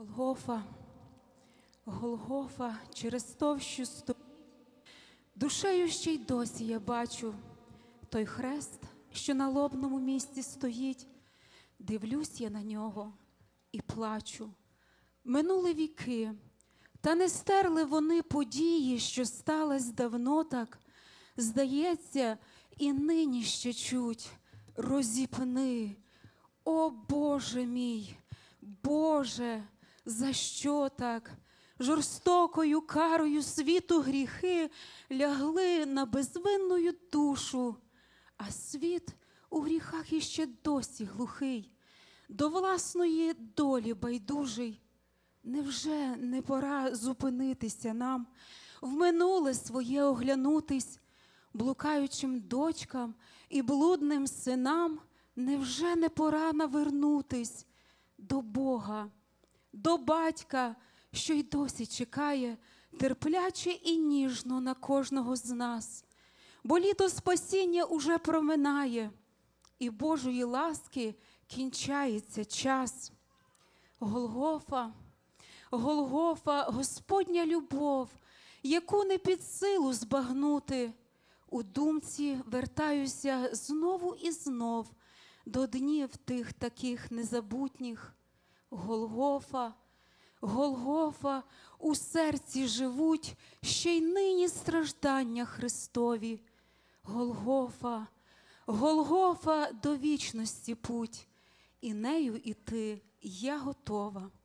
Голгофа, Голгофа, через товщу душею ще й досі я бачу той хрест, що на лобному місці стоїть. Дивлюсь я на нього і плачу. Минули віки, та не стерли вони події, що сталось давно так. Здається, і нині ще чуть розіпни. О, Боже мій, Боже, за що так? Жорстокою карою світу гріхи лягли на безвинною душу, а світ у гріхах іще досі глухий, до власної долі байдужий. Невже не пора зупинитися нам, в минуле своє оглянутись, блукаючим дочкам і блудним синам? Невже не пора навернутись до Бога, до Батька, що й досі чекає терпляче і ніжно на кожного з нас? Бо літо спасіння уже проминає, і Божої ласки кінчається час. Голгофа, Голгофа, Господня любов, яку не під силу збагнути. У думці вертаюся знову і знов до днів тих таких незабутніх. Голгофа, Голгофа, у серці живуть ще й нині страждання Христові. Голгофа, Голгофа, до вічності путь, і нею іти я готова.